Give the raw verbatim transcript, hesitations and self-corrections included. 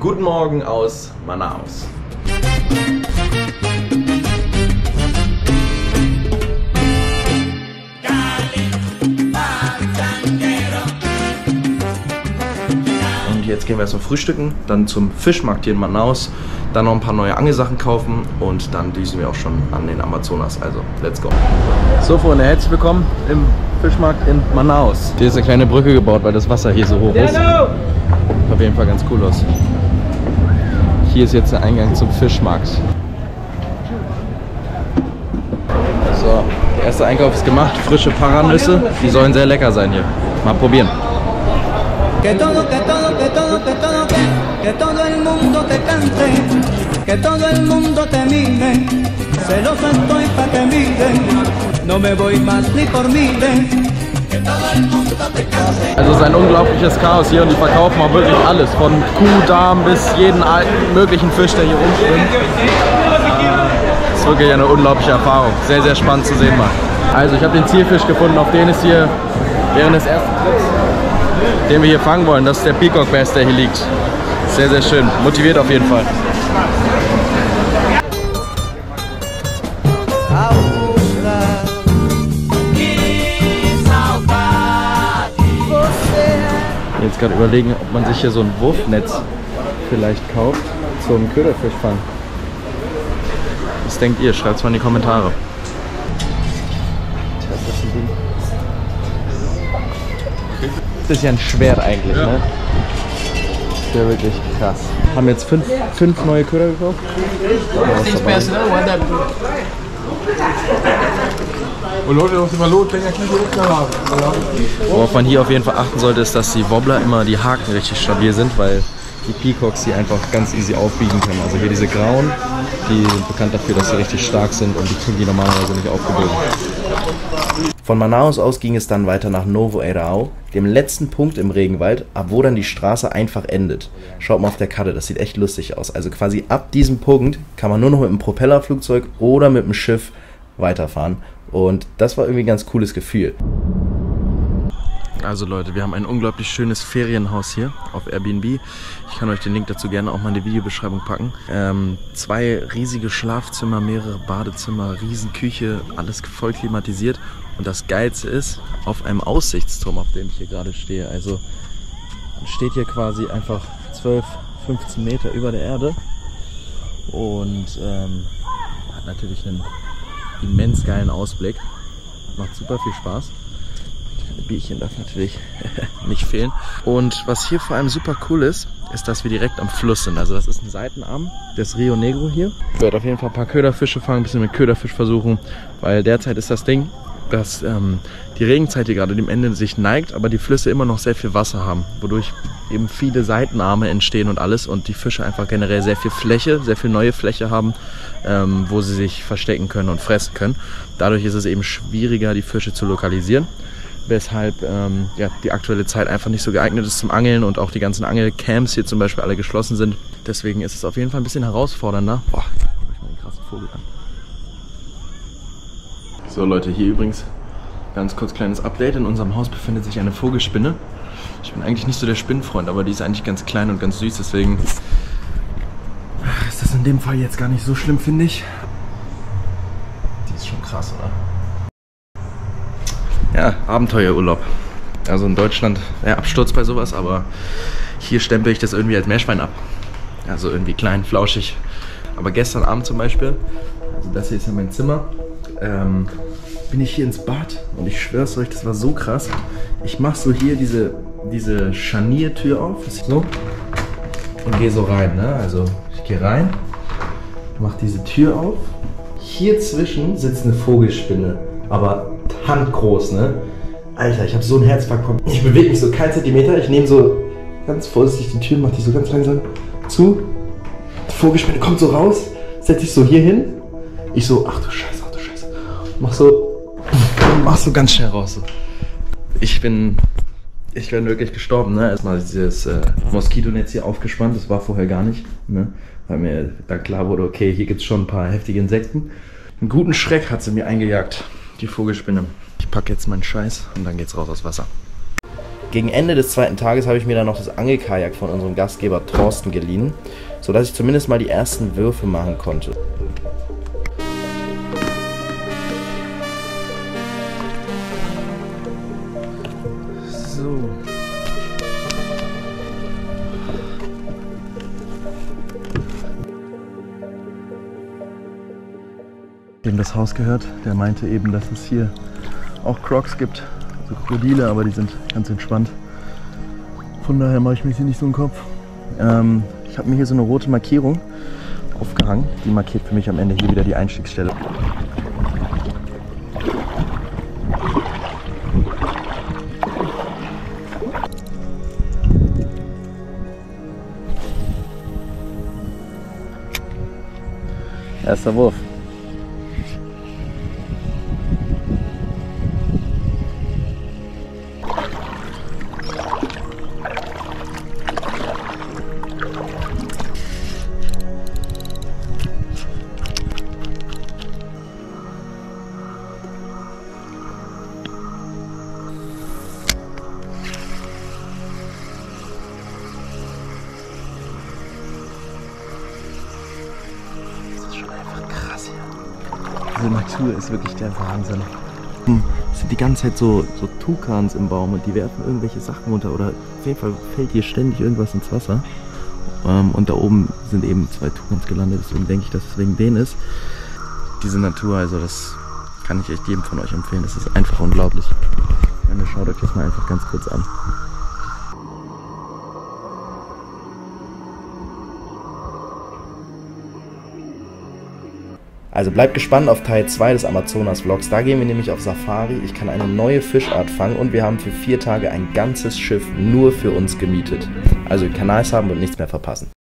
Guten Morgen aus Manaus. Und jetzt gehen wir erstmal frühstücken, dann zum Fischmarkt hier in Manaus, dann noch ein paar neue Angelsachen kaufen und dann düsen wir auch schon an den Amazonas. Also, let's go. So Freunde, herzlich willkommen im Fischmarkt in Manaus. Hier ist eine kleine Brücke gebaut, weil das Wasser hier so hoch ist. Sieht auf jeden Fall ganz cool aus. Hier ist jetzt der Eingang zum Fischmarkt. So, der erste Einkauf ist gemacht. Frische Paranüsse, die sollen sehr lecker sein hier. Mal probieren. Que todo, que todo, que todo, que todo, que, que todo el mundo te cante, que todo el mundo te mire, celoso estoy pa' que miren, no me voy más ni por miren, que todo el mundo te cante. Also es ist ein unglaubliches Chaos hier und die verkaufen auch wirklich alles, von Kuhdarm bis jeden möglichen Fisch, der hier rumschwimmt. Das ist wirklich eine unglaubliche Erfahrung, sehr, sehr spannend zu sehen mal. Also ich habe den Zielfisch gefunden, auf den es hier während des ersten Trips, den wir hier fangen wollen. Das ist der Peacock Bass, der hier liegt. Sehr, sehr schön. Motiviert auf jeden Fall. Jetzt gerade überlegen, ob man sich hier so ein Wurfnetz vielleicht kauft zum Köderfischfang. Was denkt ihr? Schreibt es mal in die Kommentare. Was ist das ein Ding? Das ist ja ein Schwert eigentlich, ja. Ne? Das ist ja wirklich krass. Haben jetzt fünf, fünf neue Köder gekauft. Worauf man hier auf jeden Fall achten sollte, ist, dass die Wobbler immer die Haken richtig stabil sind, weil die Peacocks die einfach ganz easy aufbiegen können. Also hier diese grauen, die sind bekannt dafür, dass sie richtig stark sind und die kriegen die normalerweise nicht aufgebogen. Von Manaus aus ging es dann weiter nach Novo Eirao, dem letzten Punkt im Regenwald, ab wo dann die Straße einfach endet. Schaut mal auf der Karte, das sieht echt lustig aus. Also quasi ab diesem Punkt kann man nur noch mit einem Propellerflugzeug oder mit einem Schiff weiterfahren. Und das war irgendwie ein ganz cooles Gefühl. Also Leute, wir haben ein unglaublich schönes Ferienhaus hier auf Airbnb. Ich kann euch den Link dazu gerne auch mal in die Videobeschreibung packen. Ähm, zwei riesige Schlafzimmer, mehrere Badezimmer, Riesenküche, alles voll klimatisiert. Und das Geilste ist, auf einem Aussichtsturm, auf dem ich hier gerade stehe. Also man steht hier quasi einfach zwölf, fünfzehn Meter über der Erde und ähm, hat natürlich einen immens geilen Ausblick. Macht super viel Spaß. Ein Bierchen darf natürlich nicht fehlen. Und was hier vor allem super cool ist, ist, dass wir direkt am Fluss sind. Also das ist ein Seitenarm des Rio Negro hier. Ich werde auf jeden Fall ein paar Köderfische fangen, ein bisschen mit Köderfisch versuchen, weil derzeit ist das Ding, dass ähm, die Regenzeit hier gerade dem Ende sich neigt, aber die Flüsse immer noch sehr viel Wasser haben, wodurch eben viele Seitenarme entstehen und alles und die Fische einfach generell sehr viel Fläche, sehr viel neue Fläche haben, ähm, wo sie sich verstecken können und fressen können. Dadurch ist es eben schwieriger, die Fische zu lokalisieren, weshalb ähm, ja, die aktuelle Zeit einfach nicht so geeignet ist zum Angeln und auch die ganzen Angelcamps hier zum Beispiel alle geschlossen sind. Deswegen ist es auf jeden Fall ein bisschen herausfordernder. Boah, guck ich mal den krassen Vogel an. So Leute, hier übrigens ganz kurz kleines Update. In unserem Haus befindet sich eine Vogelspinne. Ich bin eigentlich nicht so der Spinnenfreund, aber die ist eigentlich ganz klein und ganz süß, deswegen ist das in dem Fall jetzt gar nicht so schlimm, finde ich. Die ist schon krass, oder? Ja, Abenteuerurlaub. Also in Deutschland wäre Absturz bei sowas, aber hier stempel ich das irgendwie als Meerschwein ab. Also irgendwie klein, flauschig. Aber gestern Abend zum Beispiel, also das hier ist ja mein Zimmer, ähm, bin ich hier ins Bad und ich schwör's euch, das war so krass. Ich mach so hier diese, diese Scharniertür auf, so, und gehe so rein, ne? Also ich gehe rein, mach diese Tür auf. Hier zwischen sitzt eine Vogelspinne, aber handgroß, ne? Alter, ich habe so ein Herzinfarkt bekommen. Ich bewege mich so keinen Zentimeter, ich nehme so ganz vorsichtig die Tür, mach die so ganz langsam zu. Die Vogelspinne kommt so raus, setzt sich so hier hin. Ich so, ach du Scheiße, ach du Scheiße. Mach so, mach so ganz schnell raus. So. Ich bin, ich bin wirklich gestorben, ne? Erstmal dieses äh, Moskitonetz hier aufgespannt, das war vorher gar nicht, ne? Weil mir dann klar wurde, okay, hier gibt es schon ein paar heftige Insekten. Einen guten Schreck hat sie mir eingejagt, die Vogelspinne. Ich packe jetzt meinen Scheiß und dann geht's raus aus Wasser. Gegen Ende des zweiten Tages habe ich mir dann noch das Angelkajak von unserem Gastgeber Thorsten geliehen, sodass ich zumindest mal die ersten Würfe machen konnte. So. Dem das Haus gehört, der meinte eben, dass es hier auch Crocs gibt, also Krokodile, aber die sind ganz entspannt. Von daher mache ich mir hier nicht so einen Kopf. Ähm, ich habe mir hier so eine rote Markierung aufgehangen, die markiert für mich am Ende hier wieder die Einstiegsstelle. Erster Wurf. Diese Natur ist wirklich der Wahnsinn. Es sind die ganze Zeit so, so Tukans im Baum und die werfen irgendwelche Sachen runter oder auf jeden Fall fällt hier ständig irgendwas ins Wasser. Ähm, und da oben sind eben zwei Tukans gelandet, deswegen denke ich, dass es wegen denen ist. Diese Natur, also das kann ich echt jedem von euch empfehlen, das ist einfach unglaublich. Ja, schaut euch das mal einfach ganz kurz an. Also bleibt gespannt auf Teil zwei des Amazonas-Vlogs. Da gehen wir nämlich auf Safari. Ich kann eine neue Fischart fangen und wir haben für vier Tage ein ganzes Schiff nur für uns gemietet. Also Kanal haben und nichts mehr verpassen.